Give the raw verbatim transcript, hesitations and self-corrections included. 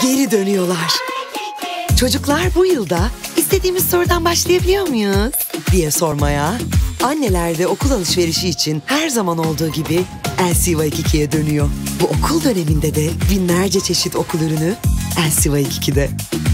Geri dönüyorlar. Çocuklar, bu yılda istediğimiz sorudan başlayabiliyor muyuz diye sormaya, anneler de okul alışverişi için her zaman olduğu gibi L C Waikiki'ye dönüyor. Bu okul döneminde de binlerce çeşit okul ürünü L C Waikiki'de.